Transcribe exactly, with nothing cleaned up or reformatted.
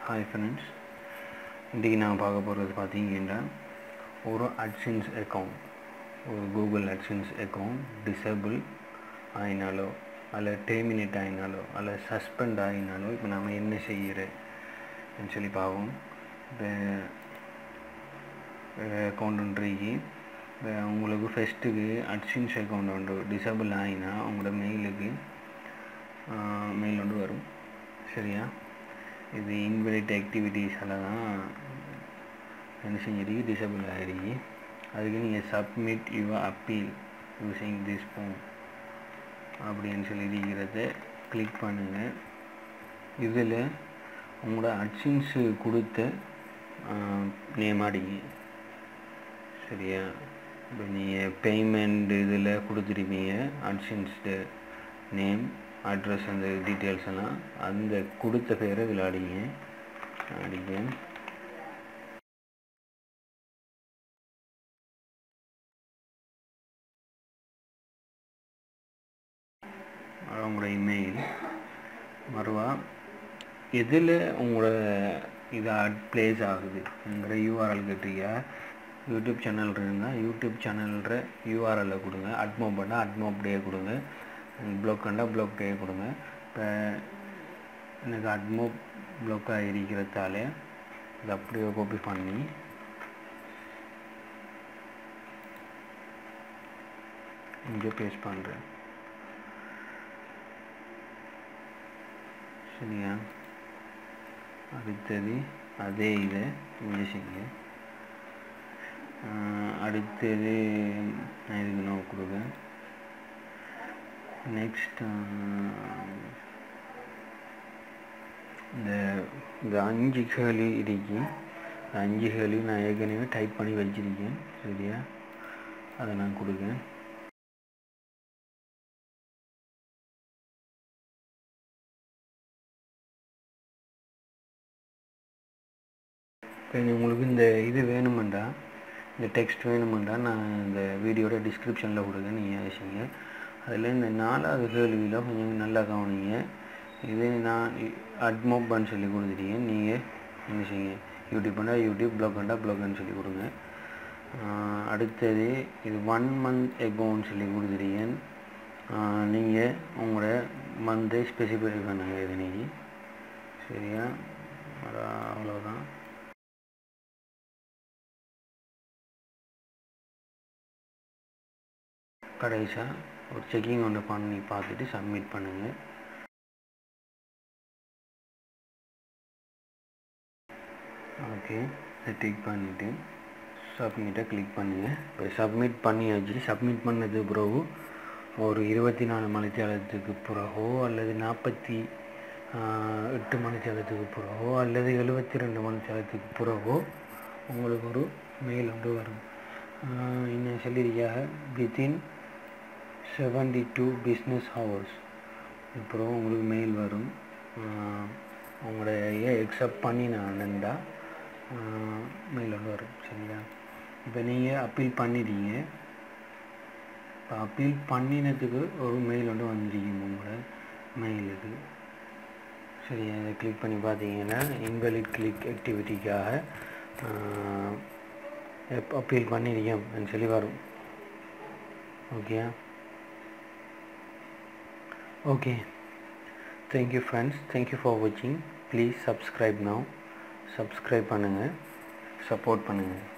Hi friends, இன்றைக்கி நான் பார்க்க போகிறது பார்த்தீங்கன்னா ஒரு AdSense அக்கௌண்ட் ஒரு கூகுள் AdSense அக்கௌண்ட் டிசேபிள் ஆகினாலோ அல்ல டெர்மினேட் ஆகினாலோ அல்ல சஸ்பெண்ட் ஆகினாலோ இப்போ நம்ம என்ன செய்கிறேன்னு சொல்லி பார்ப்போம். இப்போ அக்கௌண்ட்டுன்றைக்கு இப்போ உங்களுக்கு ஃபஸ்ட்டுக்கு AdSense அக்கௌண்ட் ஒன்று டிசேபிள் ஆகினா உங்களோட மெயிலுக்கு மெயில் ஒன்று வரும். சரியா? இது இன்வெலிட் ஆக்டிவிட்டீஸால் தான் என்ன செஞ்சிருக்கு, டிசேபிள் ஆகிருக்கு. அதுக்கு நீங்கள் submit your appeal using this phone அப்படின்னு சொல்லி இருக்கிறத கிளிக் பண்ணுங்கள். இதில் உங்களோட AdSense கொடுத்த நேம் அடிங்க. சரியா? இப்போ நீங்கள் பேமெண்ட் இதில் கொடுத்துருப்பீங்க AdSense நேம், அட்ரஸ், அந்த டீட்டெயில்ஸ் எல்லாம் அந்த கொடுத்த பேரை இதில் அடிங்க அடிங்க உங்களோட இமெயில் மறுவா எதில் உங்களோட இது பிளேஸ் ஆகுதுங்கிற யூஆர்எல் கேட்டீங்க. யூடியூப் சேனல் இருந்தால் யூடியூப் சேனல்ற யூஆர்எல்லை கொடுங்க. AdMob பண்ணால் AdMob டே கொடுங்க. ப்ளாக் கண்டா ப்ளாக் டே கொடுங்க. இப்போ எனக்கு AdMob ப்ளாக் ஆகிருக்கிறதால இதை அப்படியே காப்பி பண்ணி இங்கே பேஸ்ட் பண்ணுறேன். சரியா? அடுத்தது அதே இதை இங்கே செய்யுங்க. அடுத்தது நான் இதுக்கு நோ கொடுங்க. நெக்ஸ்ட் இந்த இந்த அஞ்சு கேள்வி இருக்கு. இந்த அஞ்சு கேள்வி நான் ஏற்கனவே டைப் பண்ணி வச்சிருக்கேன். சரியா? அதை நான் கொடுக்கேன். இப்போ உங்களுக்கு இந்த இது வேணுமெண்டா, இந்த டெக்ஸ்ட் வேணுமெண்டா நான் இந்த வீடியோட டிஸ்கிரிப்ஷனில் கொடுங்க. நீங்கள் செய்யுங்க. அதில் இந்த நாலாவது கேள்வியில் கொஞ்சம் நல்லா கவனிங்க. இது நான் AdMobன்னு சொல்லி கொடுத்துட்டீங்க. நீங்கள் என்ன செய்யுங்க, யூடியூப் பண்ணால் யூடியூப், ப்ளாக் பண்ணால் ப்ளாக்னு சொல்லி கொடுங்க. அடுத்தது இது ஒன் மந்த் எகோன்னு சொல்லி கொடுத்துட்டீங்க. நீங்கள் உங்களோட மந்தை ஸ்பெசிஃபை பண்ணுங்கள் இது நீங்கள். சரியா? அவ்வளோதான். கடைசியாக ஒரு செக்கிங் ஒன்று பண்ணி பார்த்துட்டு சப்மிட் பண்ணுங்கள். ஓகே, இதை டிக் பண்ணிவிட்டு சப்மிட்டை கிளிக் பண்ணுங்கள். இப்போ சப்மிட் பண்ணி வச்சுட்டு சப்மிட் பண்ணது பிறகு ஒரு இருபத்தி நாலு மணித்தேலத்துக்கு பிறகோ அல்லது நாற்பத்தி எட்டு மணித்தேலத்துக்கு பிறகோ அல்லது எழுபத்தி ரெண்டு மணித்தேலத்துக்கு பிறகோ உங்களுக்கு ஒரு மெயில் ஒன்று வரும். இன்னும் சொல்லியிருக்காக within seventy two business hours அப்புறம் உங்களுக்கு மெயில் வரும். உங்களுடைய எக்ஸப்ட் பண்ணி நான்டா மெயில் ஒன்று வரும். சரியா? இப்போ நீங்கள் அப்பீல் பண்ணிட்டீங்க. இப்போ அப்பீல் பண்ணினதுக்கு ஒரு மெயில் ஒன்று வந்துருக்கீங்க உங்களோட மெயிலுக்கு. சரியா? இதை கிளிக் பண்ணி பார்த்தீங்கன்னா இன்வெலிட் கிளிக் ஆக்டிவிட்டிக்காக அப்பீல் பண்ணிருக்கேன் சொல்லி வரும். Okay okay thank you friends. Thank you for வாட்சிங். Please subscribe now. சப்ஸ்கிரைப் பண்ணுங்கள், சப்போர்ட் பண்ணுங்கள்.